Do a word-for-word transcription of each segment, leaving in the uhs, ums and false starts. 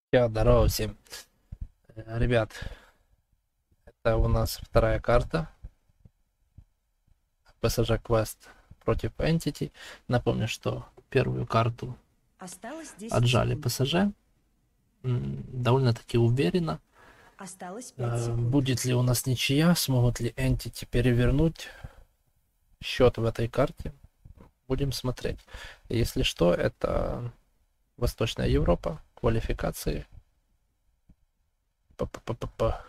Я здорово всем. Э, Ребят, это у нас вторая карта. пэ эс жэ Quest против Entity. Напомню, что первую карту Осталось десять отжали секунд. пэ эс жэ. М, Довольно-таки уверенно. Осталось пять Э, секунд. Будет ли у нас ничья? Смогут ли Entity перевернуть счет в этой карте? Будем смотреть. Если что, это Восточная Европа, квалификации. П-п-п-п-п.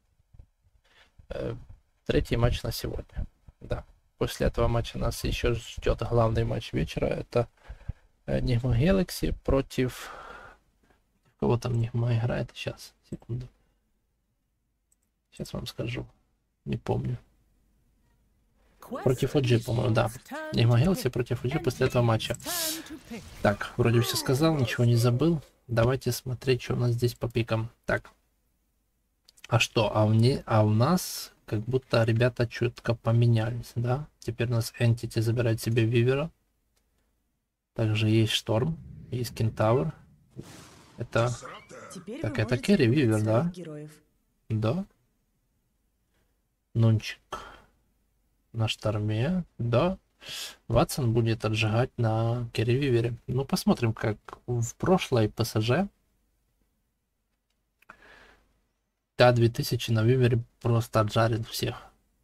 Э, Третий матч на сегодня. Да. После этого матча нас еще ждет главный матч вечера. Это Nigma Galaxy против... Кого там Nigma играет? Сейчас, секунду. Сейчас вам скажу. Не помню. Против о джи, по-моему, да. Nigma Galaxy против о джи после этого матча. Так, вроде все сказал, ничего не забыл. Давайте смотреть, что у нас здесь по пикам. Так. А что? А, мне, а у нас как будто ребята четко поменялись, да? Теперь у нас Entity забирает себе Вивера. Также есть Шторм, есть Кентавр. Это... Теперь Так, вы это можете Керри выбрать Вивер, своих да? героев. Да. Нунчик на Шторме, да. Ватсон будет отжигать на Керри Вивере. Ну, посмотрим, как в прошлой пэ эс жэ. Т две тысячи на Вивере просто отжарит всех.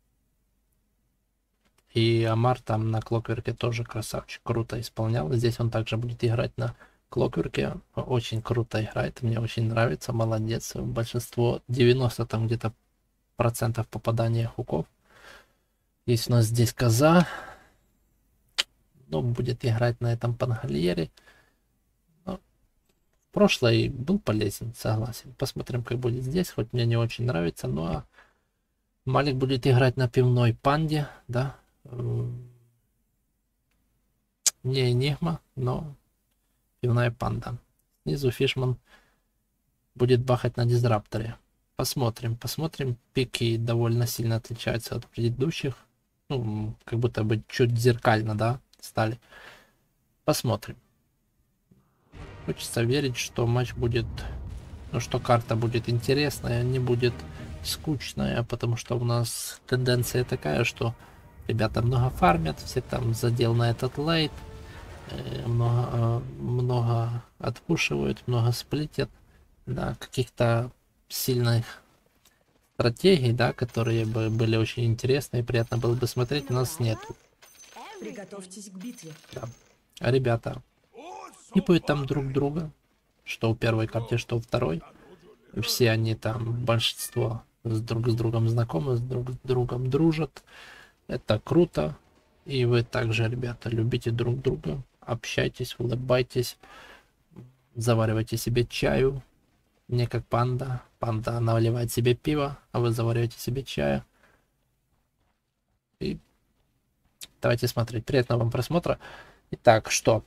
И Амар там на Клокверке тоже красавчик, круто исполнял. Здесь он также будет играть на Клокверке. Очень круто играет, мне очень нравится, молодец. Большинство, девяносто там где-то процентов попадания хуков. Есть у нас здесь коза. Ну, будет играть на этом пангольере. Но в прошлой был полезен, согласен. Посмотрим, как будет здесь. Хоть мне не очень нравится. Ну а Малик будет играть на пивной панде, да. Не Энигма, но пивная панда. Снизу Фишман будет бахать на дизрапторе. Посмотрим, посмотрим. Пики довольно сильно отличаются от предыдущих. Ну, как будто бы чуть зеркально, да, стали. Посмотрим. Хочется верить, что матч будет... Ну, что карта будет интересная, не будет скучная, потому что у нас тенденция такая, что ребята много фармят, все там задел на этот лейт, много, много отпушивают, много сплитят, да, каких-то сильных стратегий, да, которые бы были очень интересны и приятно было бы смотреть, у нас нету. Приготовьтесь к битве. Да. А ребята хипают там друг друга, что у первой карте, что у второй. Все они там, большинство с друг с другом знакомы, с друг с другом дружат. Это круто. И вы также, ребята, любите друг друга, общайтесь, улыбайтесь, заваривайте себе чаю. Не как панда. Панда наливает себе пиво, а вы завариваете себе чая. И давайте смотреть. Приятного вам просмотра. Итак, что?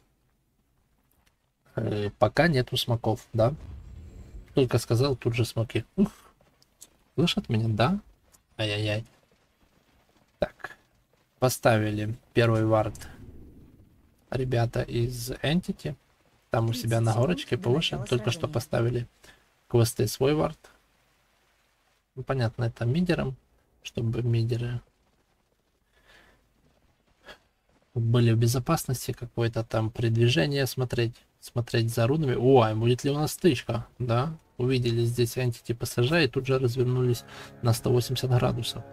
Э, пока нету смоков, да? Только сказал, тут же смоки. Ух. Слышат меня, да? Ай-яй-яй. Так. Поставили первый вард ребята из Entity. Там у себя на горочке повыше. Только что поставили квесты свой вард. Ну, понятно, это мидером, чтобы мидеры были в безопасности, какое-то там предвижение смотреть, смотреть за рунами. Ой, будет ли у нас стычка, да? Увидели здесь Entity пэ эс жэ и тут же развернулись на сто восемьдесят градусов.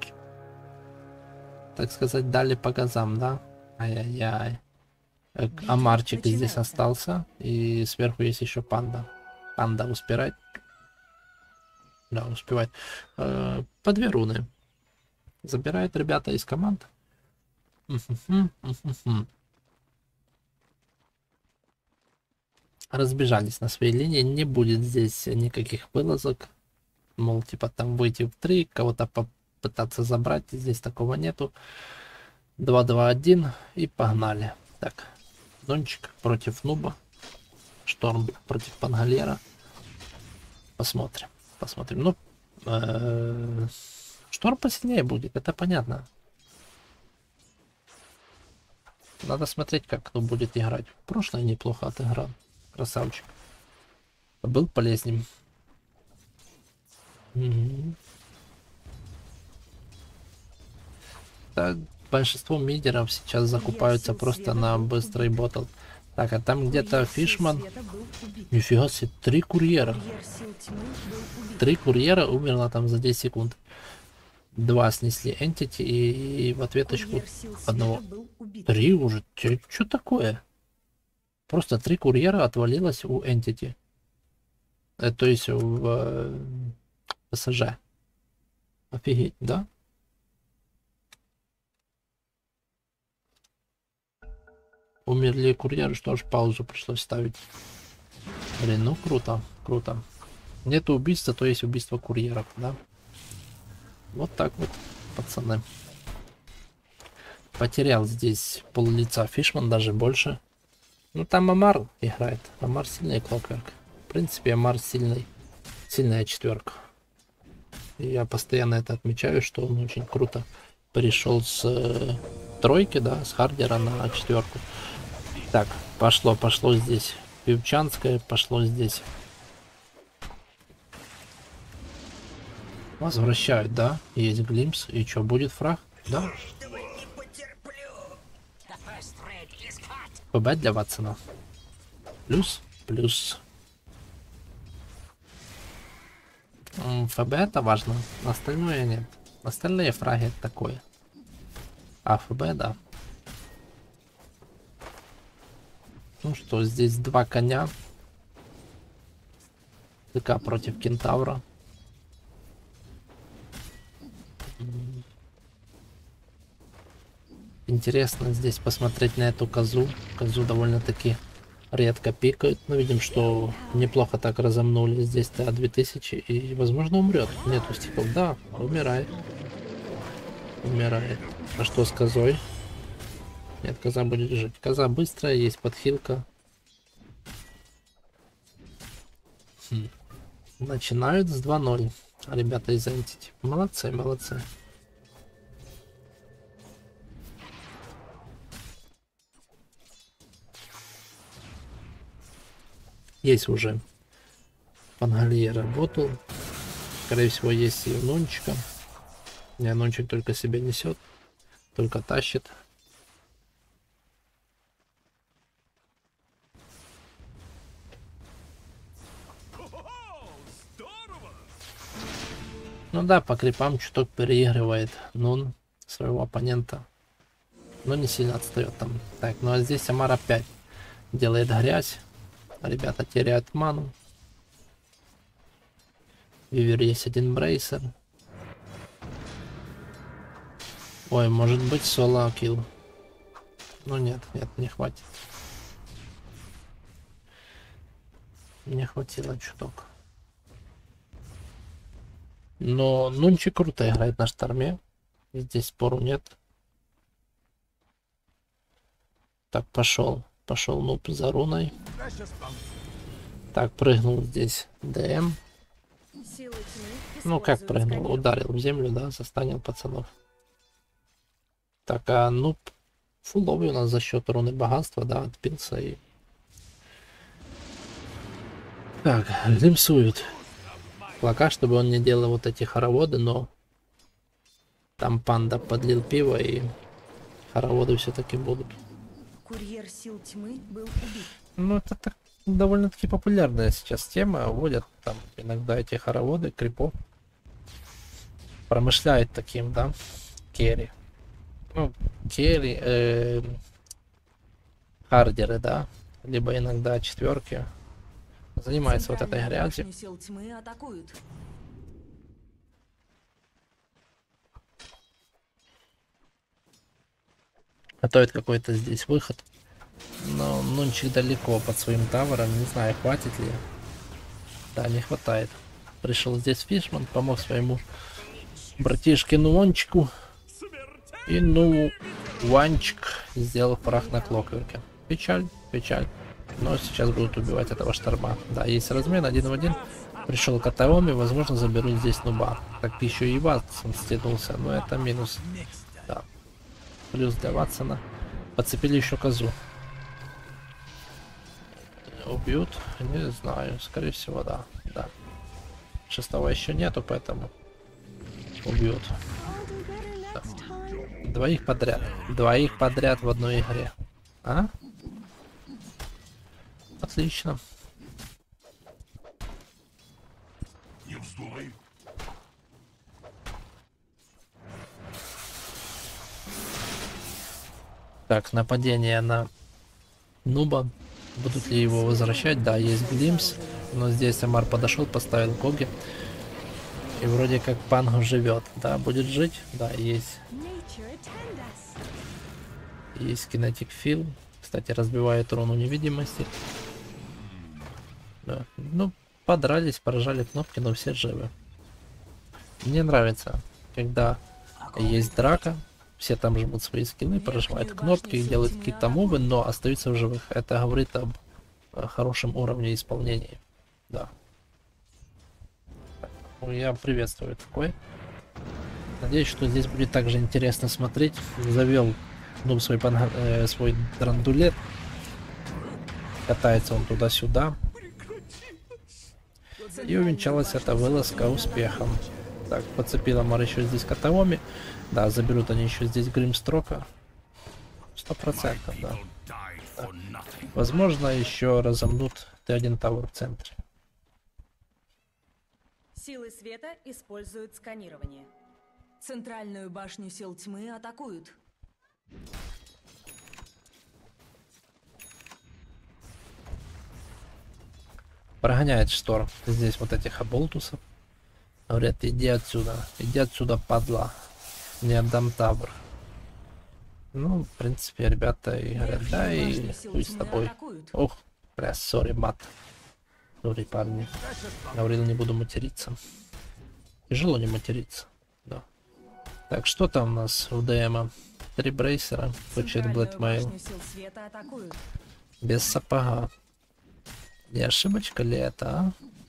Так сказать, дали по газам, да? Ай-яй-яй. Амарчик здесь остался. И сверху есть еще панда. Панда успевает. Да, успевает. Э, по две руны. Забирают ребята из команд. Разбежались на своей линии. Не будет здесь никаких вылазок. Мол, типа там выйти в три, кого-то попытаться забрать. Здесь такого нету. два-два-один и погнали. Так, Дончик против Нуба. Шторм против Пангольера. Посмотрим. Посмотрим. Ну, э-э- Шторм посильнее будет, это понятно. Надо смотреть, как кто будет играть. В прошлое неплохо отыграл. Красавчик. Был полезнее. Угу. Так, большинство мидеров сейчас закупаются просто на быстрый ботл. Так, а там где-то Фишман. Нифига себе, три курьера. Три курьера умерло там за десять секунд. Два снесли Entity и, и в ответочку одного. Три уже? Что такое? Просто три курьера отвалилось у Entity. Э, то есть в э, ПСЖ. Офигеть, да? Умерли курьеры, что ж, паузу пришлось ставить. Блин, ну круто, круто. Нет убийства, то есть убийство курьеров, да? Вот так вот, пацаны. Потерял здесь пол лица Фишман, даже больше. Ну там Амар играет. Амар сильный Clockwork. В принципе, Амар сильный. Сильная четверка. И я постоянно это отмечаю, что он очень круто перешел с э, тройки, да, с Хардера на четверку. Так, пошло, пошло здесь Певчанское, пошло здесь. Возвращают, да? Есть глимпс. И что, будет фраг? Да? ПБ для Ватсона. Плюс, плюс. ФБ это важно. Остальное нет. Остальные фраги это такое. А ФБ, да. Ну что, здесь два коня. ТК против Кентавра. Интересно здесь посмотреть на эту козу. Козу довольно-таки редко пикают. Но видим, что неплохо так разомнули. Здесь-то две тысячи и, возможно, умрет. Нету стиков. Да, умирает. Умирает. А что с козой? Нет, коза будет жить. Коза быстрая, есть подхилка. Хм. Начинают с два ноль. Ребята из Entity. Молодцы, молодцы. Есть уже Пангалье работал. Скорее всего, есть и Нунчика. Не, Нунчик только себя несет. Только тащит. Ну да, по крипам чуток переигрывает Нун своего оппонента. Но не сильно отстает там. Так, ну а здесь Амар опять делает грязь. Ребята теряют ману. Вивер есть один брейсер. Ой, может быть соло килл. Ну нет, нет, не хватит. Не хватило чуток. Но Нунчик круто играет на шторме. Здесь спору нет. Так, пошел. Пошел нуб за руной. Так, прыгнул здесь ДМ. Ну, как прыгнул? Ударил в землю, да, застанил пацанов. Так, а нуб фуловый у нас за счет руны богатства, да, отпился и... Так, лимсуют. Пока, чтобы он не делал вот эти хороводы, но... Там панда подлил пиво и... Хороводы все-таки будут. Курьер сил тьмы был убит. Ну, это так довольно-таки популярная сейчас тема. Вводят там иногда эти хороводы, крипов. Промышляют таким, да, керри. Ну, керри, э, хардеры, да. Либо иногда четверки. Занимаются вот этой грязью. Сил тьмы атакуют. Готовит какой-то здесь выход. Но Нунчик далеко под своим тавером. Не знаю, хватит ли. Да, не хватает. Пришел здесь Фишман, помог своему братишке Нуончику. И ну, Ванчик сделал фраг на Клокверке. Печаль, печаль. Но сейчас будут убивать этого шторма. Да, есть размен один в один. Пришел Катаоми, возможно, заберут здесь нуба. Так еще и Ватсон стянулся, но это минус. Да. Плюс для Ватсона. Подцепили еще козу. Убьют? Не знаю. Скорее всего, да. Да. Шестого еще нету, поэтому убьют. Да. Двоих подряд. Двоих подряд в одной игре. А? Отлично. Так, нападение на нуба. Будут ли его возвращать? Да, есть глимс. Но здесь Амар подошел, поставил Коги. И вроде как Пангу живет. Да, будет жить? Да, есть. Есть кинетик фил. Кстати, разбивает руну невидимости. Да. Ну, подрались, поражали кнопки, но все живы. Мне нравится, когда есть драка. Все там жмут свои скиллы, прожимают кнопки, делают какие-то мувы, но остаются в живых. Это говорит об хорошем уровне исполнения. Да. Я приветствую такой. Надеюсь, что здесь будет также интересно смотреть. Завел ну, свой, э, свой драндулет. Катается он туда-сюда. И увенчалась эта вылазка успехом. Так, подцепил Амар еще здесь Катаоми. Да, заберут они еще здесь Гримстрока. Сто процентов, да. Так. Возможно, еще разомнут Т один Тауэр в центре. Силы света используют сканирование. Центральную башню сил тьмы атакуют. Прогоняет Шторм здесь вот этих оболтусов. Говорят, иди отсюда, иди отсюда, падла. Не отдам табор. Ну, в принципе, ребята и говорят, да, и хуй с тобой. Ох, бля, сори, мат. Сори, парни. Говорил, не буду материться. Тяжело не материться, да. Так, что там у нас у ДМа? Три брейсера, хочет Блэдмейл. Без сапога. Не ошибочка ли это, а?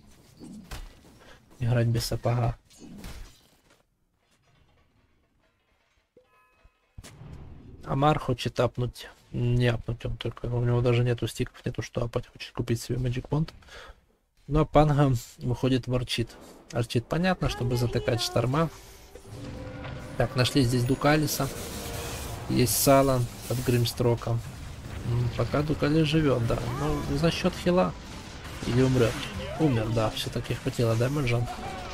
Играть без сапога. Амар хочет апнуть. Не апнуть он только. У него даже нету стиков, нету что апать. Хочет купить себе Magic Wand. Но Панга выходит в Арчит. Арчит понятно, чтобы затыкать Шторма. Так, нашли здесь Дукалиса. Есть Сала от Гримстрока. Пока Дукали живет, да. Ну, за счет хила. Или умрет. Умер, да. Все-таки хватило дэмэджа.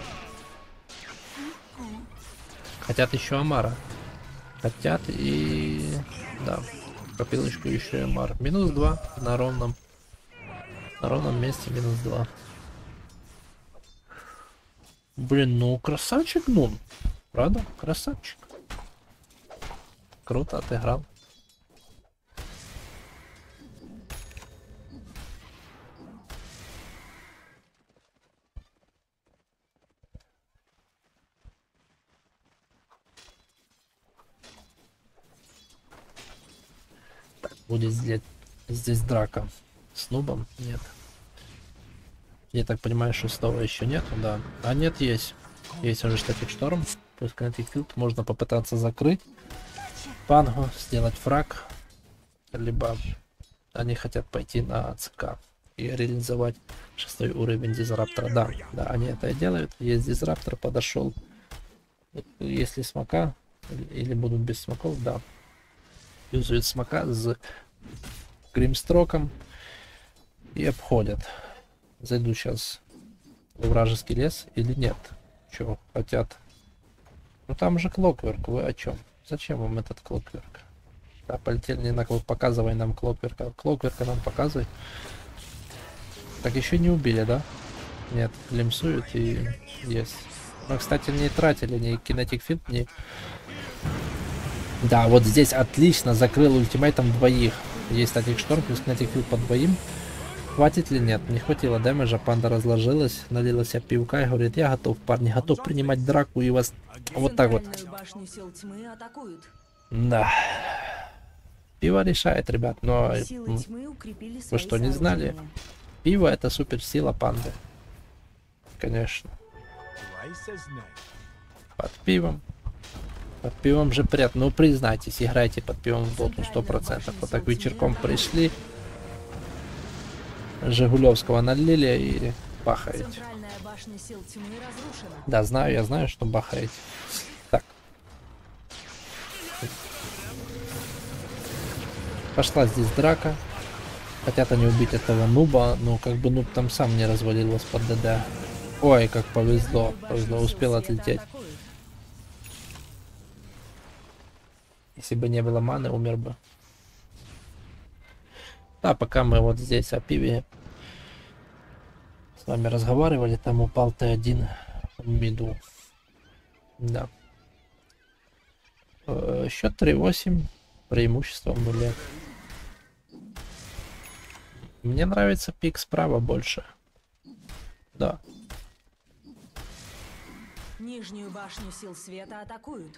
Хотят еще Амара. Хотят и... Да. Копилочку еще и Амар. Минус два на ровном. На ровном месте минус два. Блин, ну красавчик Нун. Правда? Красавчик. Круто отыграл. Так, будет здесь, здесь драка с нубом? Нет. Я так понимаю, шестого еще нету, да. А нет, есть. Есть уже Static Storm. Плюс Kinetic Field. Можно попытаться закрыть Пангу, сделать фраг. Либо они хотят пойти на ЦК и реализовать шестой уровень Дизраптора. Да, да, они это и делают. Есть Дизраптор, подошел. Если смока, или будут без смоков, да. Юзают смока с Гримстроком и обходят. Зайду сейчас в вражеский лес или нет? Чего хотят? Ну там же Клокверк, вы о чем? Зачем вам этот Клокверк? Да, полетели не на клок, показывай нам Клокверка. Клокверка нам показывай. Так еще не убили, да? Нет, лимсуют и есть. Но, кстати, не тратили ни Kinetic Field, ни... Да, вот здесь отлично закрыл ультимейтом двоих. Есть Static Storm плюс Kinetic Field по двоим. Хватит ли? Нет, не хватило дэмэджа, панда разложилась, налила себе пивка и говорит, я готов, парни, готов принимать драку и вас вот так вот. Да. Пиво решает, ребят, но вы что, не знали? Пиво это суперсила панды. Конечно. Под пивом. Под пивом же приятно. Ну признайтесь, играйте под пивом в доту сто процентов. Вот так вечерком пришли. Жигулевского налили и бахаете. Центральная башня сил тьмы разрушена. Да, знаю, я знаю, что бахаете. Так. Пошла здесь драка. Хотят они убить этого нуба, но как бы нуб там сам не развалился под ДД. Ой, как повезло. Повезло, успел отлететь. Если бы не было маны, умер бы. Да, пока мы вот здесь о пиве с вами разговаривали, там упал Т один в миду. Да. Э, счет три восемь. Преимущество в нуле. Мне нравится пик справа больше. Да. Нижнюю башню сил света атакуют.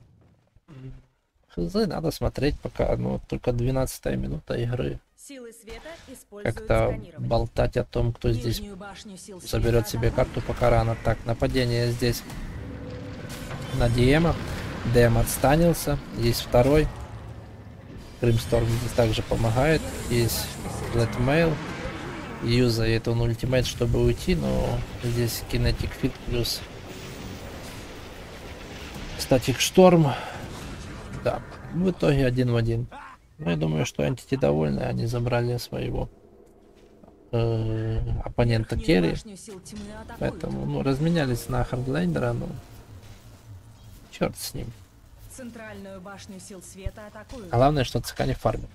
Хз, надо смотреть пока, ну только двенадцатая минута игры. Силы света используют Как-то сканирование. болтать о том, кто здесь Нижнюю башню сил света заберет себе атакуют. карту, пока рано. Так, нападение здесь на Диэма. Дэм отстанился. Есть второй. Гримсторм здесь также помогает. Есть Blackmail. Юзает он ультимейт, чтобы уйти, но здесь Kinetic Fit плюс Static Storm. Да, в итоге один в один. Но я думаю, что Entity довольны, они забрали своего э, оппонента Верхнюю керри. башню сил тьмы атакуют. Поэтому, ну, разменялись на хардлайнера, ну, черт с ним. Центральную башню сил света атакуют. А главное, что ЦК не фармит.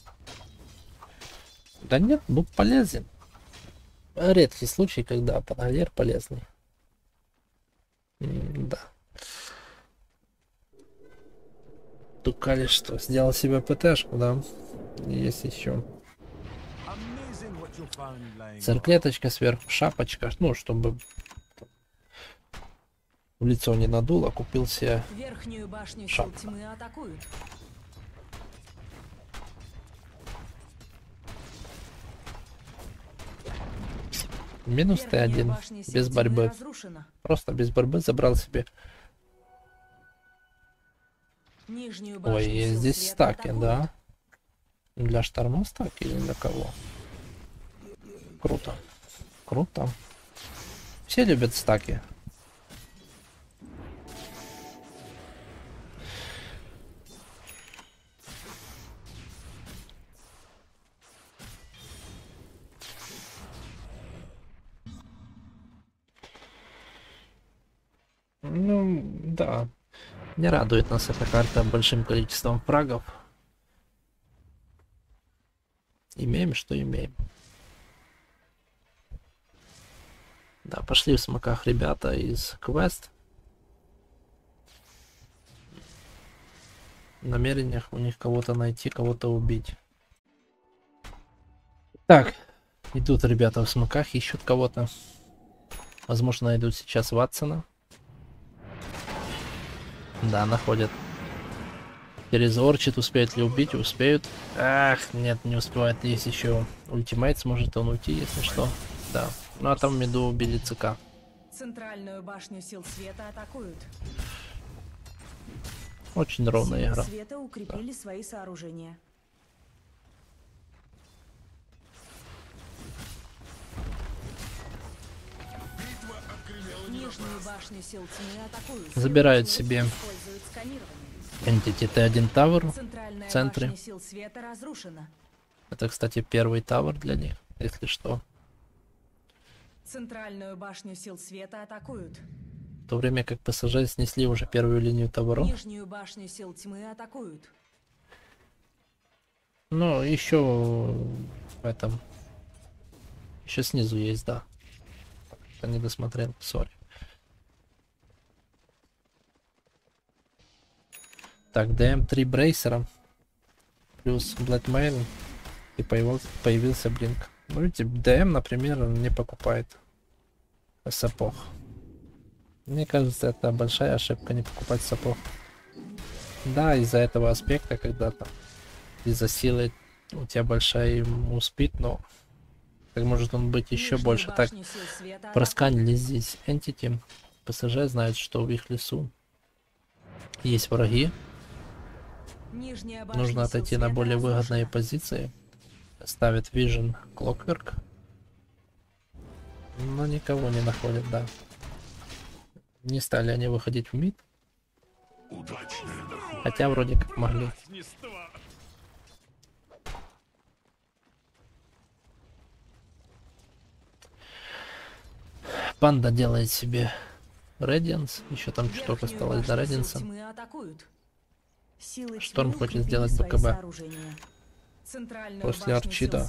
Да нет, ну полезен. Редкий случай, когда пангалер полезный. М, да. Тукали что? Сделал себе ПТшку, да? Есть еще. Церклеточка сверху, шапочка, ну, чтобы в лицо не надуло, купил себе Верхнюю башню сил шапку. тьмы атакуют. минус Т один, Верхняя башня сил без тьмы борьбы. разрушена. Просто без борьбы забрал себе. Нижнюю башню Ой, сил здесь света стаки, атакуют. да? Для шторма стаки или для кого? Круто. Круто. Все любят стаки. Ну, да. Не радует нас эта карта большим количеством фрагов. Имеем, что имеем. Да, пошли в смоках ребята из квест. В намерениях у них кого-то найти, кого-то убить. Так, идут ребята в смоках, ищут кого-то. Возможно, найдут сейчас Ватсона. Да, находят. Через Орчит успеют ли убить? Успеют. Ах, нет, не успевает. Есть еще ультимейт, сможет он уйти, если что. Да. Ну а там в миду убили ЦК. Центральную башню сил света атакуют. Очень ровная Силы игра. света укрепили свои сооружения. Нижнюю башню сил тьмы атакуют. Забирают Силы себе света используют сканирование. Entity Т один Tower. Центральная в центре. башня сил света разрушена. Это, кстати, первый тавер для них, если что. Центральную башню сил света атакуют. В то время как ПСЖ снесли уже первую линию таверов. Нижнюю башню сил тьмы атакуют. Ну, еще в этом. Еще снизу есть, да. Я не досмотрел, сори. Так, ДМ три брейсера. Плюс Blackmail. И появился, появился Блинк. Ну, видите, ДМ, например, не покупает сапог. Мне кажется, это большая ошибка не покупать сапог. Да, из-за этого аспекта, когда-то из-за силы у тебя большая ему спит, но так может он быть еще Нижнюю больше. Так, башню сил света просканили здесь Entity. ПСЖ знает, что в их лесу есть враги. атакуют. Нижняя башня Нужно сил отойти на света более выгодные разрушена. позиции. Ставит Vision Clockwork. Но никого не находят, да. Не стали они выходить в мид. Хотя вроде как могли. Панда делает себе Radiance. Еще там чуток осталось до Radiance. Шторм хочет сделать БКБ. После Арчида.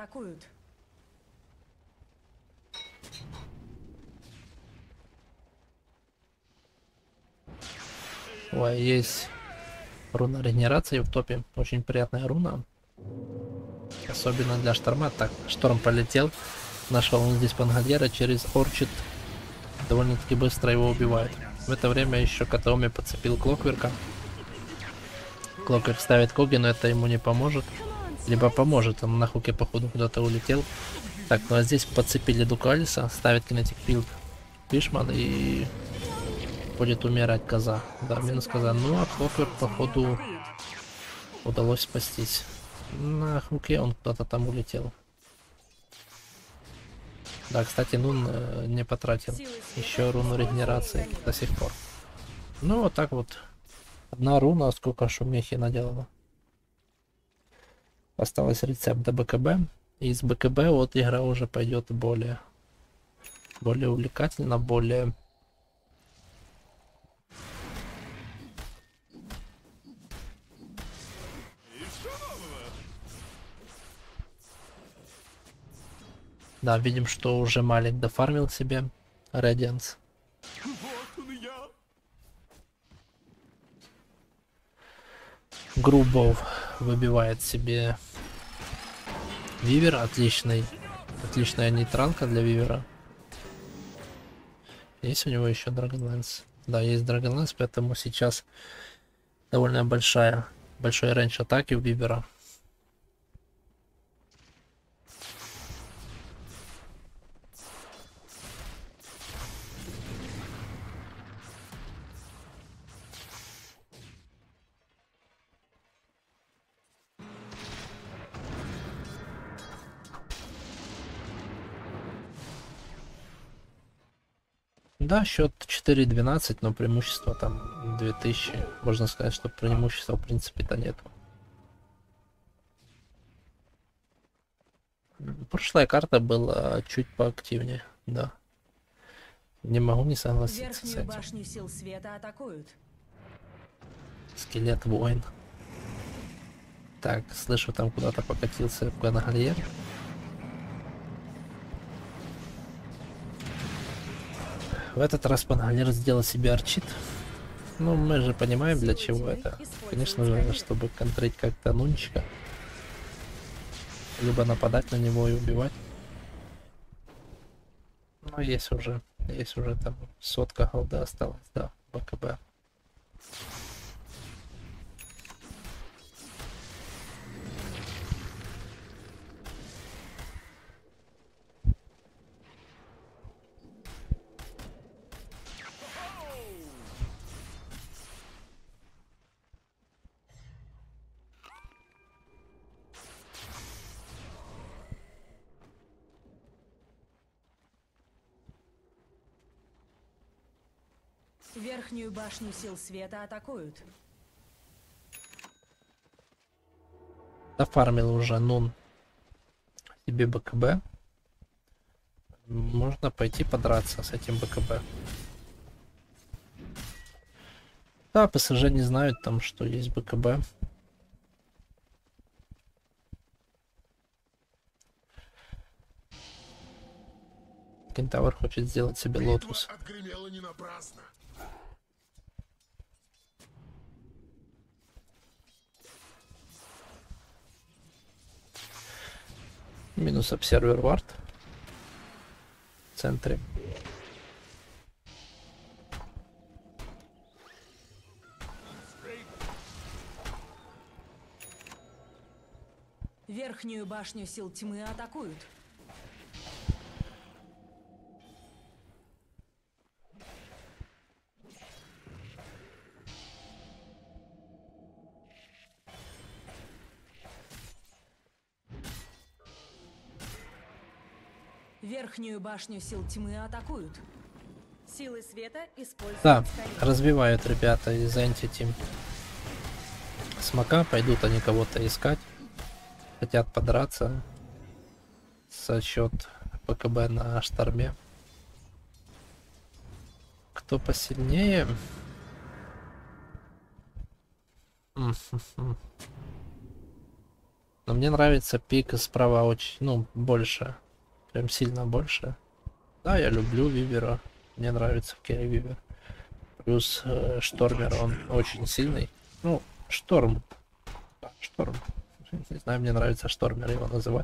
Ой, есть руна регенерации в топе. Очень приятная руна. Особенно для шторма. Так, шторм полетел. Нашел он здесь Пангальера через Орчид. Довольно-таки быстро его убивает. В это время еще Катаоми подцепил Клокверка. Клокверк ставит Коги, но это ему не поможет. Либо поможет, он на хуке походу куда-то улетел. Так, ну а здесь подцепили Дукалиса. Ставит кинетик билд Фишман и будет умирать коза. Да, минус коза. Ну а Клокверк походу удалось спастись. На хуке он куда-то там улетел. Да, кстати, Нун э, не потратил еще руну регенерации до сих пор. Ну, вот так вот. Одна руна, сколько шумехи наделала. Осталось рецепт до БКБ. И из БКБ вот игра уже пойдет более, более увлекательно, более... Да, видим, что уже Малик дофармил себе Radiance. Грубов выбивает себе Вивер, отличный, отличная нейтралка для Вивера. Есть у него еще Dragonlance? Да, есть Dragonlance, поэтому сейчас довольно большая, большой рейндж атаки у Вивера. Да, счет четыре двенадцать, но преимущество там две тысячи. Можно сказать, что преимущества в принципе-то нету. Прошлая карта была чуть поактивнее, да. Не могу не согласиться с этим. Башню сил света атакуют. Скелет воин. Так, слышу, там куда-то покатился Пангальер. В этот раз Пангальер сделал себе арчит. Ну, мы же понимаем, для чего это. Конечно же, чтобы контрить как-то Нунчика. Либо нападать на него и убивать. Ну, есть уже, есть уже там сотка голда осталась, да, БКБ. Верхнюю башню сил света атакуют. Дофармил уже Нун себе БКБ. Можно пойти подраться с этим БКБ. Да, ПСЖ не знают там, что есть БКБ. Кентавр хочет сделать себе лотус. Минус обсервер вард в центре. Верхнюю башню сил тьмы атакуют. Верхнюю башню сил тьмы атакуют. Силы света используют Да, сканирование. разбивают ребята из Entity Смока, пойдут они кого-то искать. Хотят подраться за счет ПКБ на шторме. Кто посильнее? Но мне нравится пик справа очень, ну, больше. Прям сильно больше. Да, я люблю Вивера. Мне нравится Керри Вивер. Плюс э, Штормер, он очень сильный. Ну, Шторм. Да, Шторм. Не знаю, мне нравится Штормер его называть.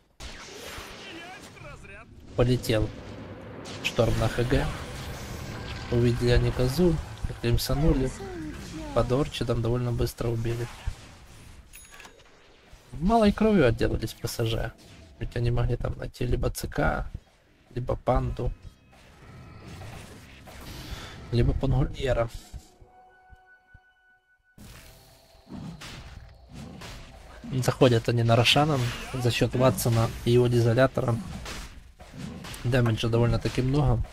Полетел Шторм на ХГ. Увидели они козу, климсанули. Под Орчидом довольно быстро убили. Малой кровью отделались ПСЖ. Ведь они могли там найти либо ЦК, либо Панду, либо Пангольера. Заходят они на Рошана за счет Ватсона и его дизолятора. Дэмэджа довольно-таки много.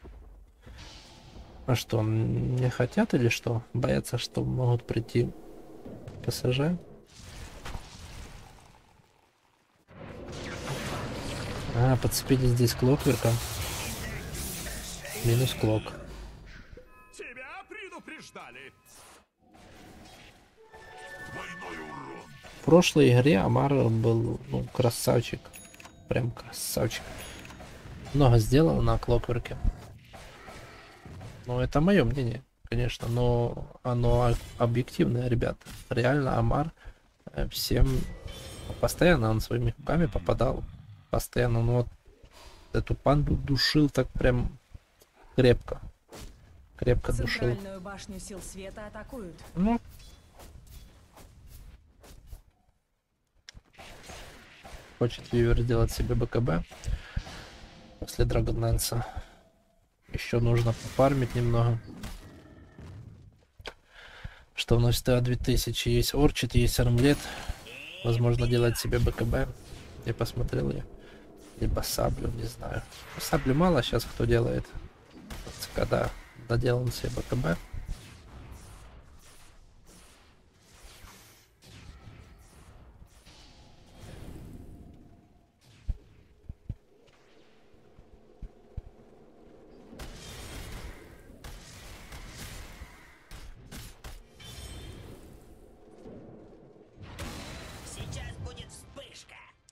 А что, не хотят или что? Боятся, что могут прийти ПСЖ? А, подцепили здесь Клокверка. Минус Клок. Тебя предупреждали. В прошлой игре Амар был, ну, красавчик. Прям красавчик. Много сделал на Клокверке. Ну, это мое мнение, конечно, но оно объективное, ребят. Реально Амар всем постоянно он своими руками попадал. Постоянно, ну вот эту панду душил так прям крепко. Крепко душил. Центральную башню сил света атакуют. Ну. Хочет Вивер сделать себе БКБ после Драгонлэнса. Еще нужно пофармить немного. Что у нас две тысячи? Есть Орчид, есть Армлет. Возможно, делать себе БКБ. Не посмотрел я. Либо саблю, не знаю. Саблю мало сейчас кто делает. Когда доделан себе БКБ. Сейчас будет вспышка.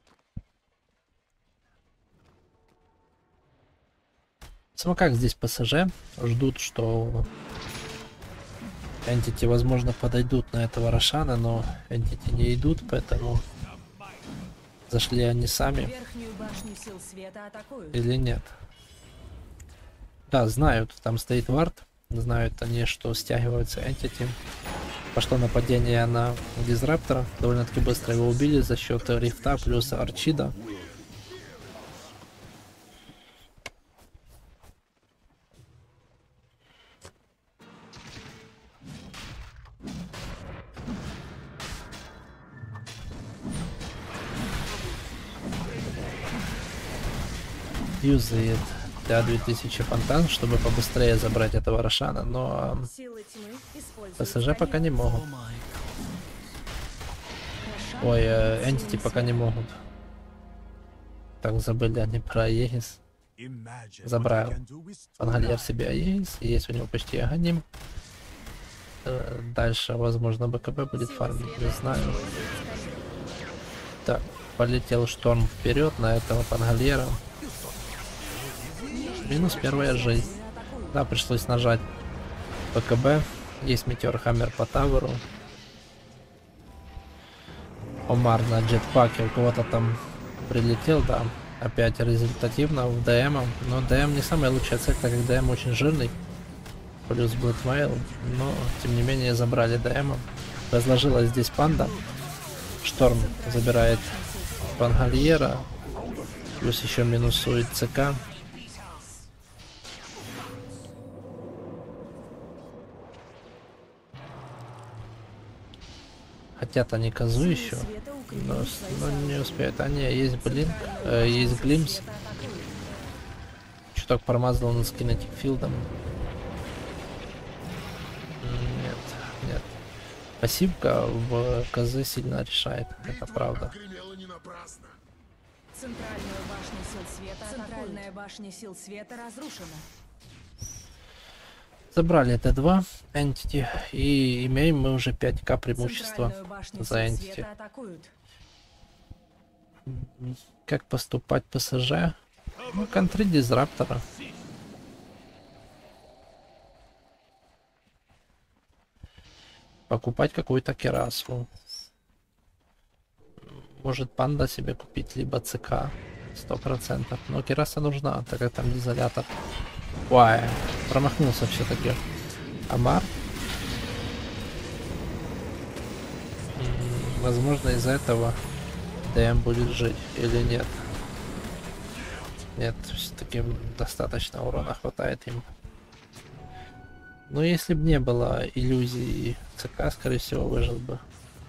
Смотри, как здесь ПСЖ ждут, что Entity, возможно, подойдут на этого Рошана, но Entity не идут, поэтому зашли они сами Верхнюю башню сил света атакуют. или нет. Да, знают, там стоит вард, знают они, что стягиваются Entity. Пошло нападение на Дизраптора, довольно-таки быстро его убили за счет рифта плюс Арчида. Юзает для две тысячи фонтан, чтобы побыстрее забрать этого Рошана, но Силы тьмы используют ПСЖ пока не могут. Ой, э, Entity пока не могут. Так, забыли они про Аегис. Забрал Пангольер себе Аегис, и есть у него почти Аганим. Э, дальше, возможно, БКБ будет фармить, не знаю. Так, полетел Шторм вперед на этого Пангольера. Минус первая жизнь. Да, пришлось нажать ПКБ. Есть Метеор Хаммер по таверу. Омар на джетпаке у кого-то там прилетел, да. Опять результативно в ДМ. Но ДМ не самая лучшая цель, так как ДМ очень жирный. Плюс Блэкмейл. Но, тем не менее, забрали ДМ. Разложилась здесь панда. Шторм забирает Пангольера. Плюс еще минусует ЦК. Хотят они козу еще, но, но не успеют. А не, есть блинк, э, есть глимс. чуток промазал он с кинетик-филдом. Нет, нет. Пассивка в КЗ сильно решает, это правда. Центральную башню сил света Центральная башня сил света разрушена. Забрали Т два Entity и имеем мы уже пять ка преимущества Центральную башню за сил Entity. света атакуют. Как поступать ПСЖ? Ну, контри дизраптора. Покупать какую-то керасу. Может панда себе купить, либо ЦК. Сто процентов. Но кераса нужна, так как там изолятор. Ой, промахнулся все-таки. Амар. М, Возможно, из-за этого ДМ будет жить или нет. Нет, все-таки достаточно урона хватает им. Но если бы не было иллюзий, ЦК, скорее всего, выжил бы.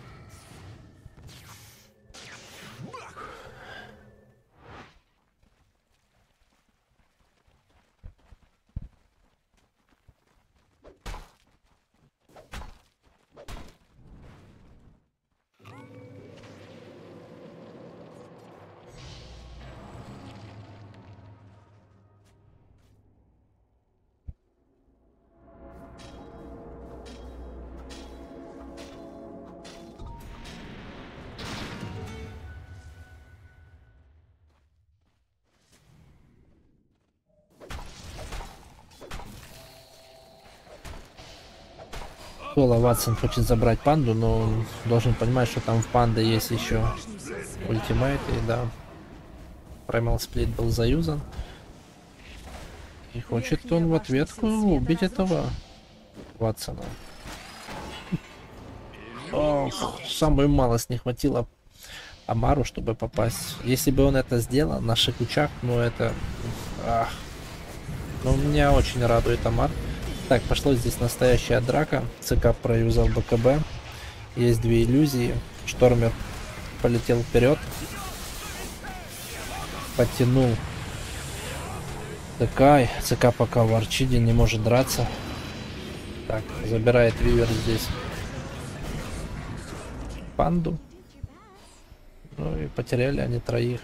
Пола Ватсон хочет забрать панду, но он должен понимать, что там в панды есть еще ультимейт, и да, Primal Split был заюзан. И хочет он в ответку убить этого Ватсона. Ох, самую малость не хватило Амару, чтобы попасть. Если бы он это сделал на Шикучах, ну это... Ах. Но меня очень радует Амар. Так, пошла здесь настоящая драка. ЦК проюзал БКБ. Есть две иллюзии. Штормер полетел вперед. Подтянул ДК. ЦК пока в Арчиде не может драться. Так, забирает Вивер здесь панду. Ну и потеряли они троих.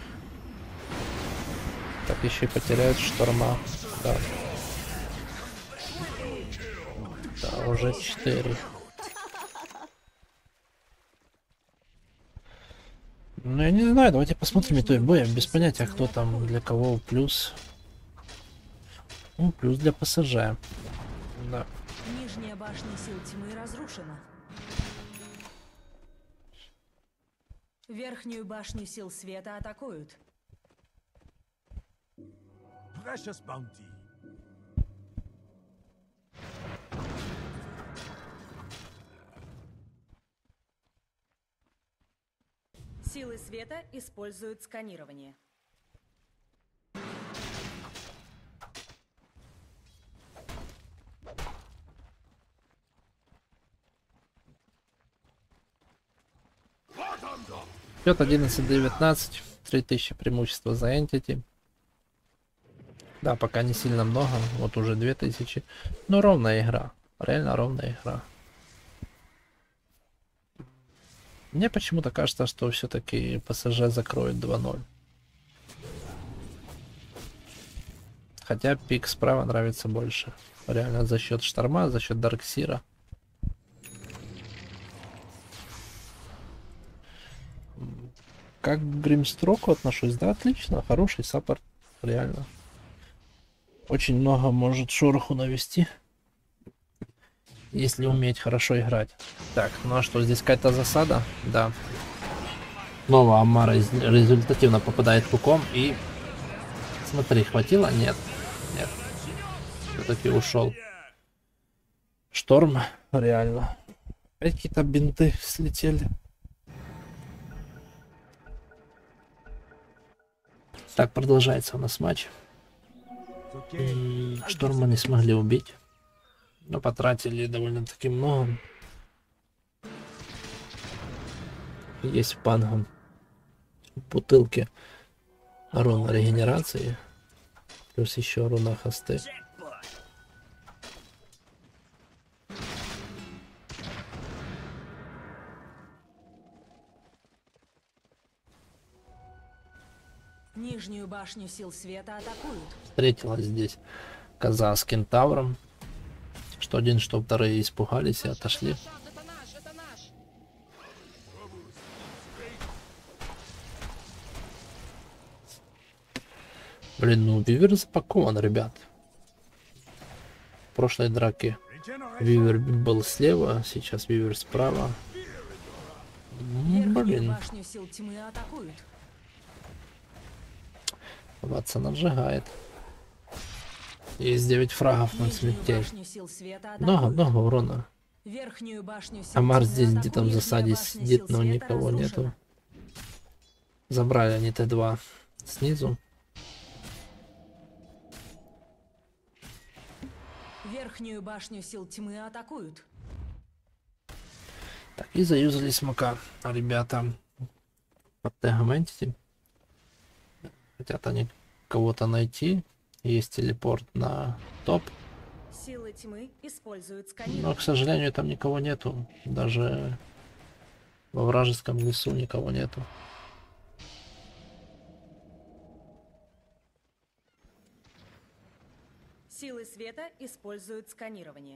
Так, еще и потеряют Шторма. Да. Да, уже четыре. Ну, я не знаю, давайте посмотрим итог боя. Без понятия, кто там, для кого плюс. Ну, плюс для ПСЖ. Да. Нижняя башня сил тьмы разрушена. Верхнюю башню сил света атакуют. Precious bounty. Силы света используют сканирование. Счет одиннадцать девятнадцать. три тысячи преимущества за Entity. Да, пока не сильно много. Вот уже две тысячи. Но ровная игра. Реально ровная игра. Мне почему-то кажется, что все-таки ПСЖ закроет два ноль. Хотя пик справа нравится больше. Реально за счет Шторма, за счет Дарксира. Как к Гримстроку отношусь? Да, отлично. Хороший саппорт. Реально. Очень много может шороху навести. Если уметь хорошо играть. Так, ну а что, здесь какая-то засада? Да. Снова Амара результативно попадает пуком и... Смотри, хватило? Нет. Нет. Все-таки ушел. Шторм. Реально. Опять какие-то бинты слетели. Так, продолжается у нас матч. М-м, Шторма не смогли убить. Но потратили довольно-таки много. Есть в пангом бутылки рона регенерации. Плюс еще руна хосты. Джекпот. Нижнюю башню сил света атакуют. Встретилась здесь коза с кентавром. Что один, что вторые испугались и отошли. Это наш, это наш. Блин, ну Вивер запакован, ребят. В прошлой драке Вивер был слева, сейчас Вивер справа. М, Верхнюю Блин, башню сил тьмы атакуют. Ватсон отжигает. Есть девять фрагов на Нижнюю смертей. башню сил света Много, атакуют. много урона. Верхнюю башню сил Амар тьмы здесь где-то в атакует. засаде Верхняя башня сидит, сил но света никого нету. разрушена. Забрали они Т два снизу. Верхнюю башню сил тьмы атакуют. Так, и заюзали смока. А ребята под тегом Entity хотят они кого-то найти. Есть телепорт на топ. Силы тьмы используют Но, сканирование. к сожалению, там никого нету. Даже во вражеском лесу никого нету. Силы света используют сканирование.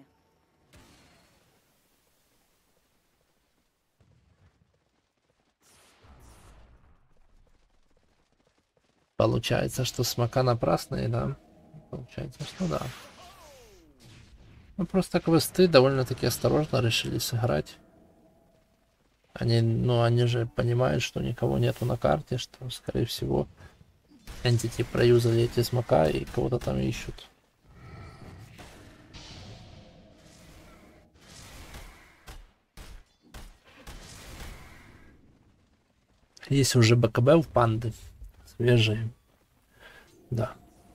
Получается, что смока напрасные, да? Получается, что да. Ну, просто квесты довольно-таки осторожно решили сыграть. Они, ну, они же понимают, что никого нету на карте, что, скорее всего, Entity проюзали эти смока и кого-то там ищут. Есть уже БКБ в панды. Свежие. Да.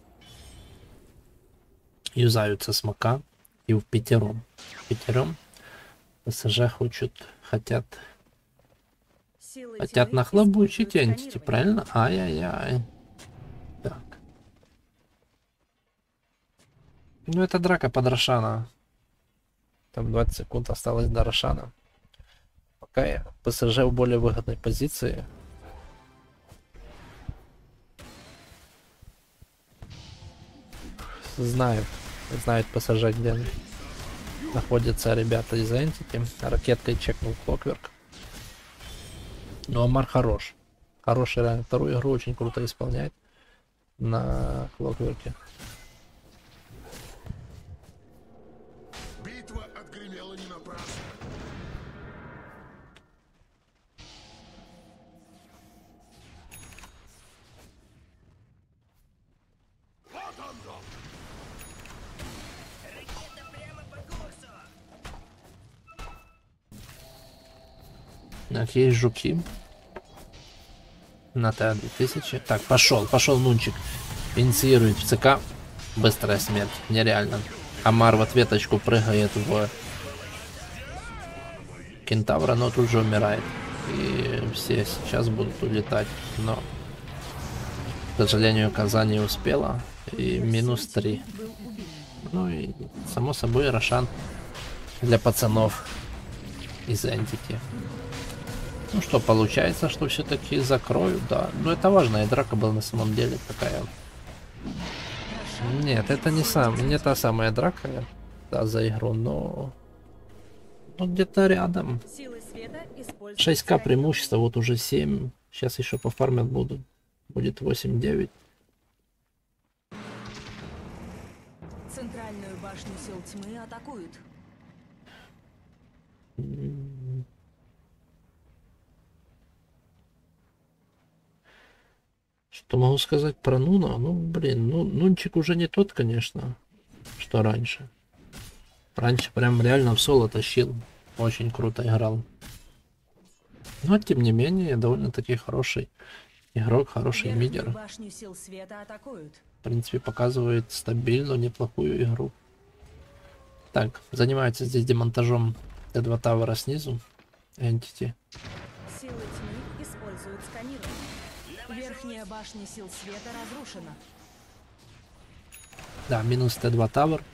Юзаются смока. И в пятером. В пятером ПСЖ хочут, хотят, Силы хотят тьмы нахлобучить используют Entity, сканирование. правильно? Ай-яй-яй. Так. Ну, это драка под Рошана. Там двадцать секунд осталось до Рошана. Пока я ПСЖ в более выгодной позиции. Знают. Знают ПСЖ, где находятся ребята из Entity. Ракеткой чекнул Clockwork. Но Амар хорош. Хороший реально. Вторую игру очень круто исполняет на Clockwork. Битва отгремела не напрасно. Вот он, дом. Ракета прямо по курсу. Так, есть жуки. На Т две тысячи. Так, пошел, пошел Нунчик. Инициирует в ЦК. Быстрая смерть. Нереально. Амар в ответочку прыгает в Кентавра, но тут же умирает. И все сейчас будут улетать. Но, к сожалению, Коза не успела. И минус три. Ну и, само собой, Рошан для пацанов из Entity. Ну что, получается, что все-таки закроют, да. Но это важная драка была на самом деле такая. Нет, это не сам, не та самая драка, да, за игру, но, но где-то рядом. Силы света используют шесть ка сканирование. преимущество, вот уже семь. Сейчас еще пофармят будут. Будет восемь-девять. Центральную башню сил тьмы атакуют. Что могу сказать про Нуна? Ну, блин, ну, Нунчик уже не тот, конечно, что раньше. Раньше прям реально в соло тащил. Очень круто играл. Но, тем не менее, довольно-таки хороший игрок, хороший Верхнюю мидер. башню сил света атакуют. В принципе, показывает стабильную, неплохую игру. Так, занимается здесь демонтажом Т два Тавера снизу. Entity. Силы тьмы используют сканирование. Верхняя башня сил света разрушена. Да, минус Т два Тавр.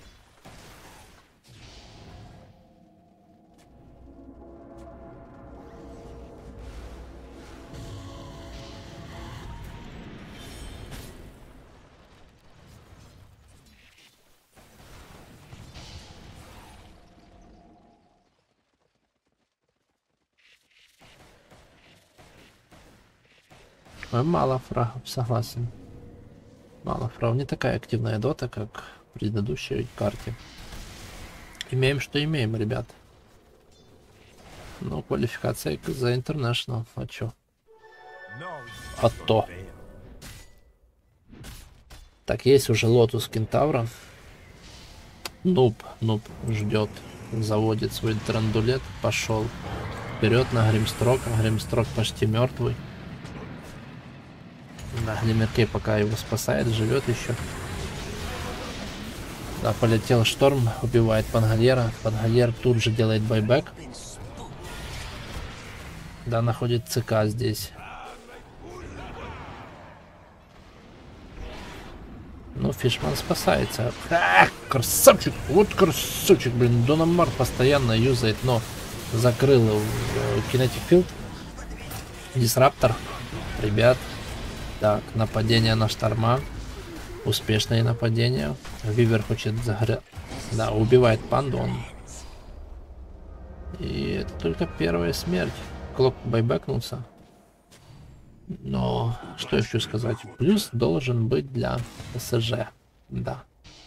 Ой, мало фрагов, согласен. Мало фрагов. Не такая активная дота, как в предыдущей карте. Имеем, что имеем, ребят. Ну, квалификация за International. А чё? А то. Так, есть уже Лотус Кентавра. Нуб, нуб ждет. Заводит свой драндулет. Пошел вперед на Гримстрока. Гримстрок почти мертвый. Да, Глимеркей пока его спасает, живет еще. Да, полетел шторм, убивает Пангальера. Пангальер тут же делает байбек. Да, находит ЦК здесь. Ну, Фишман спасается. А, красавчик! Вот красавчик, блин. Дономар постоянно юзает, но закрыл Kinetic Field. Дисраптор. Ребят. Так, нападение на шторма. Успешное нападение. Вивер хочет загорять. Да, убивает панду он. И это только первая смерть. Клок байбекнулся. Но что я хочу сказать? Плюс должен быть для СЖ. Да.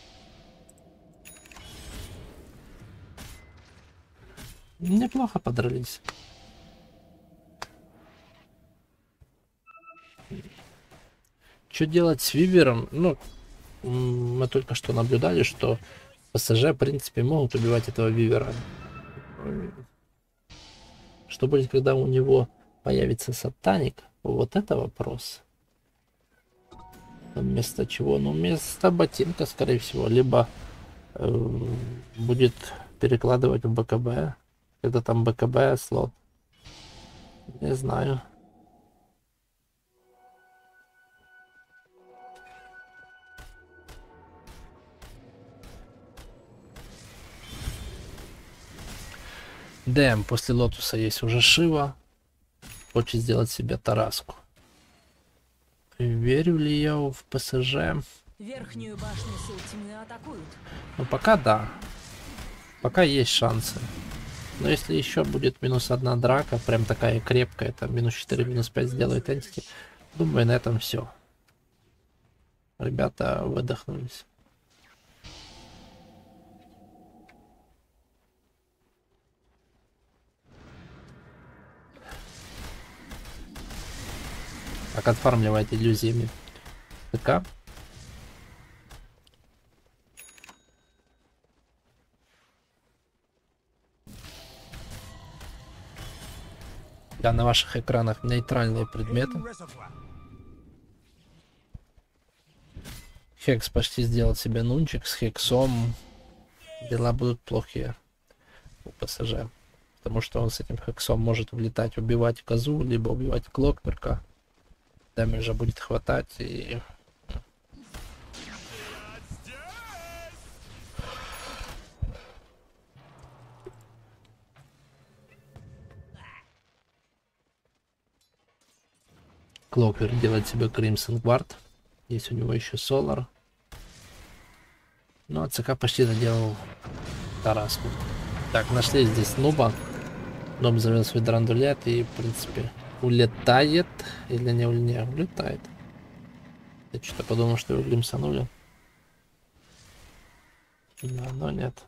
Неплохо подрались. Что делать с Вивером? Ну, мы только что наблюдали, что ПСЖ, в принципе, могут убивать этого Вивера. Что будет, когда у него появится сатаник? Вот это вопрос. Вместо чего? Ну, вместо ботинка, скорее всего. Либо э, будет перекладывать в БКБ. Это там БКБ слот. Не знаю. Дэм, после Лотуса есть уже Шива. Хочет сделать себе Тараску. Верю ли я в ПСЖ? Верхнюю башню сил тьмы атакуют. Ну пока да. Пока есть шансы. Но если еще будет минус одна драка, прям такая крепкая, это минус четыре, минус пять сделает Энтити, думаю, на этом все. Ребята выдохнулись. Так, отфармливает иллюзиями ТК. Да, на ваших экранах нейтральные предметы. Хекс почти сделал себе нунчик с Хексом. Дела будут плохие у ПСЖ. Потому что он с этим Хексом может влетать, убивать козу, либо убивать Клокверка. Дэмэджа будет хватать и... Клокверк делает себе Crimson Guard. Есть у него еще Solar. Ну а ЦК почти доделал Тараску. Так, нашли здесь Нуба. Нуб завел свой драндулет и, в принципе, улетает. Или не, не улетает. Я что-то подумал, что его глимсанули. Да, но нет.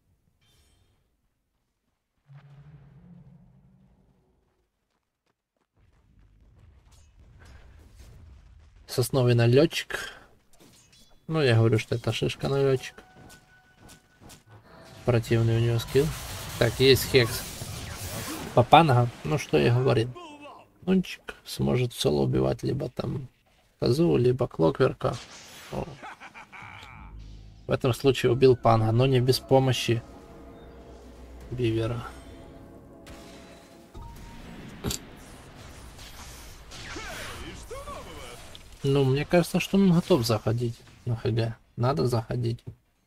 Сосновый налетчик. Ну, я говорю, что это шишка налетчик. Противный у него скилл. Так, есть Хекс. Папанга. Ну, что я говорил. Нунчик сможет соло убивать либо там козу, либо Клокверка. О. В этом случае убил Панга, но не без помощи Бивера. Ну, мне кажется, что он готов заходить на ХГ. Надо заходить.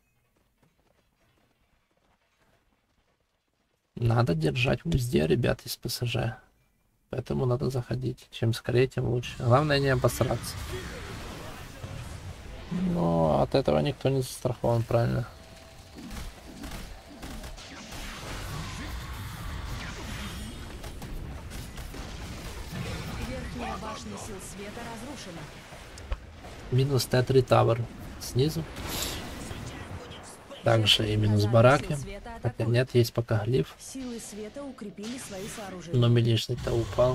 Надо держать в узде, ребят, из ПСЖ. Поэтому надо заходить. Чем скорее, тем лучше. Главное не обосраться. Но от этого никто не застрахован, правильно? Верхняя башня сил света разрушена. Минус Т три Тавер снизу. Также и минус бараки. Хотя нет, есть пока глиф. Силы света укрепили свои сооружения. Но милишный-то упал.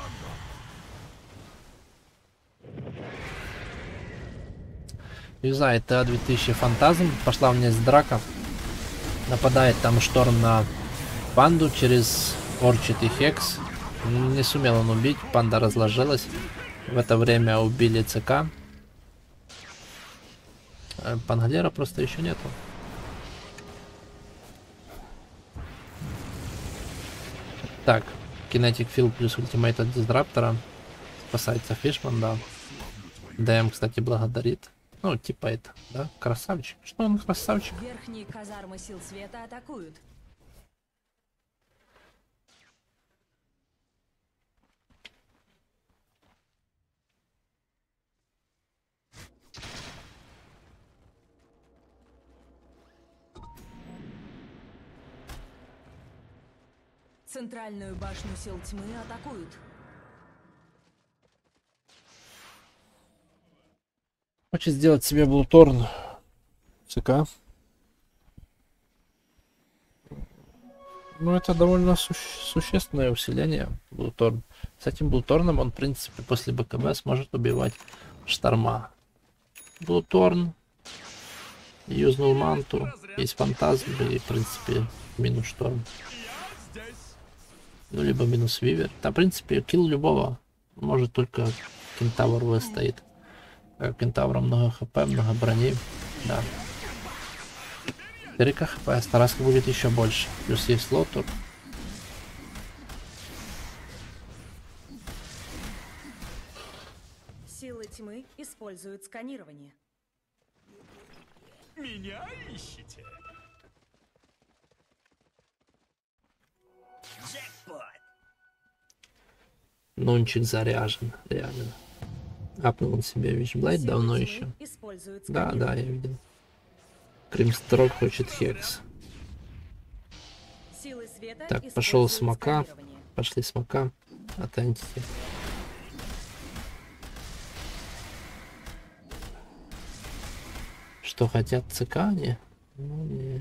Юзает Т две тысячи Фантазм. Пошла у меня здесь драка. Нападает там шторм на панду через орчатый хекс. Не сумел он убить. Панда разложилась. В это время убили ЦК. Пангалера просто еще нету. Так, Kinetic Field плюс ультимейт от Дизраптора. Спасается Фишман, да. ДМ, кстати, благодарит. Ну, типа это, да? Красавчик. Что он красавчик? Верхние казармы сил света атакуют. Центральную башню сил тьмы атакуют. Хочет сделать себе Блуторн. ЦК. Ну, это довольно су существенное усиление. Блуторн. С этим Блуторном он, в принципе, после БКБ сможет убивать Шторма. Блуторн. Юзнул манту. Есть фантазм. И, в принципе, минус Шторм. Ну, либо минус Вивер. Да, в принципе, килл любого. Может, только Кентавр выстоит. У Кентавра много хп, много брони. Да. четыре ка хп. Стараска будет еще больше. Плюс есть лотур. Силы тьмы используют сканирование. Меня ищете? Джекпот! Нунчик заряжен, реально. Апнул он себе Вичблайт Силы давно тьмы еще. используют Да, сканирование. да, я видел. Кримстрок хочет хекс. Силы света Так, пошел используют смока. сканирование. Пошли смока. От антити. Что хотят ЦК они? Ну, не.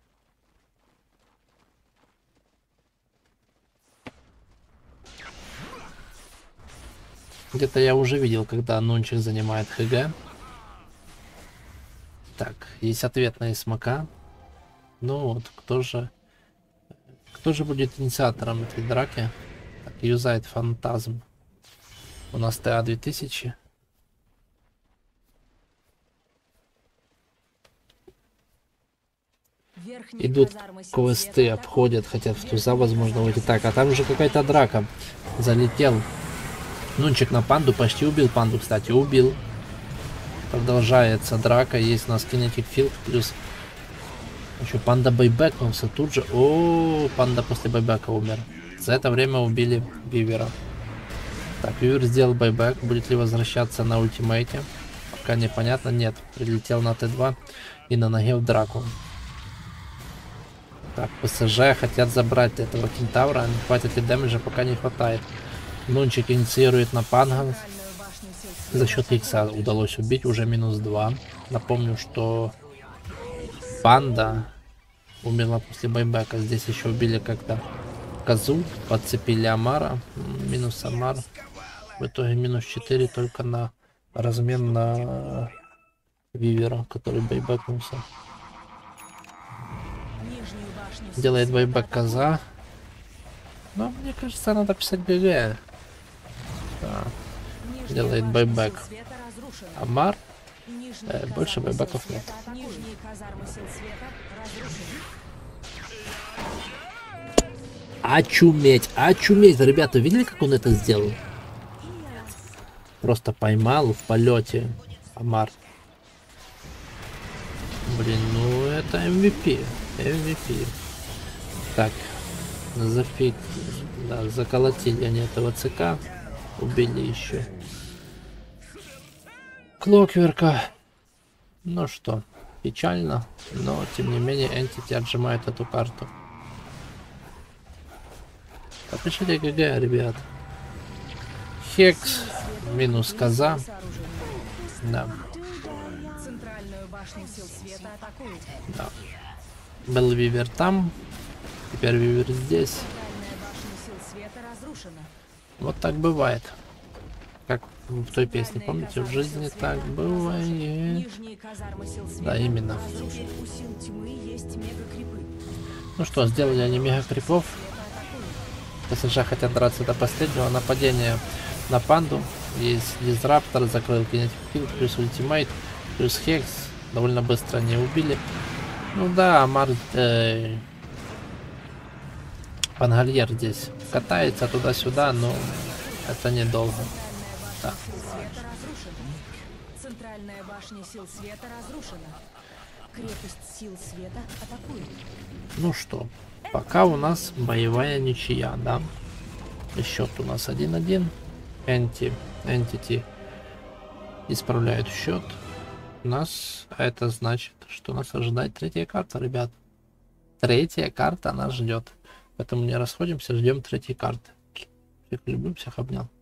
Где-то я уже видел, когда Нунчик занимает ХГ. Так, есть ответные смока. Ну вот, кто же... Кто же будет инициатором этой драки? Так, юзает фантазм. У нас ТА две тысячи. Верхние Идут казармы сил квесты, света обходят, атакуют. хотят в туза, возможно, выйти. Так, а там уже какая-то драка. Залетел. Нунчик на панду, почти убил панду, кстати, убил. Продолжается драка, есть у нас Kinetic Field, плюс еще панда байбекнулся тут же. О, панда после байбека умер. За это время убили Вивера. Так, Вивер сделал байбек, будет ли возвращаться на ультимейте? Пока непонятно, нет. Прилетел на Т два и на ноге в драку. Так, ПСЖ хотят забрать этого кентавра, не хватит ли дэмэджа, пока не хватает. Нунчик инициирует на панга. Центральную башню сил света За счет икса удалось убить, уже минус два. Напомню, что панда умерла после байбека. Здесь еще убили как-то козу, подцепили Амара, минус Амар. В итоге минус четыре только на размен на Вивера, который байбекнулся. Нижнюю башню сил Делает света байбек атакуют. коза. Но мне кажется, надо писать ГГ. Да. Нижняя делает башня байбек. сил света разрушена. Амар. Нижние э, больше казармы байбеков сил нет. света атакуют. Нижние казармы сил света разрушены. Очуметь, очуметь. Ребята, видели, как он это сделал? Просто поймал в полете Амар. блин, ну это эм ви пи. эм ви пи. Так, зафиг, да, заколотили они этого ЦК. Убили еще Клокверка. Ну что, печально, но тем не менее Entity отжимает эту карту. Напишите ГГ, ребят. Хекс минус коза. Да. Центральную башню сил света атакуют. Да. Был Вивер там, теперь Вивер здесь. Центральная башня сил света разрушена. Вот так бывает. Как в той песне, помните, в жизни так бывает. Нижние казармы сил света. Да, именно. А теперь у сил тьмы есть мега-крипы. Ну что, сделали они мега крипов. СЖ хотят драться до последнего. Нападение на панду. Есть Дизраптор, закрыл кинетик филд, плюс ультимейт, плюс хекс. Довольно быстро они убили. Ну да, Амар... Э, Пангальер здесь катается туда-сюда, но это недолго. Да. Центральная башня сил света разрушена. Крепость сил света атакует. Ну что, пока у нас боевая ничья, да? И счет у нас один-один. Энти, Entity исправляет счет. У нас, а это значит, что нас ожидает третья карта, ребят. Третья карта нас ждет. Поэтому не расходимся, ждем третьей карты. Всех люблю, всех обнял.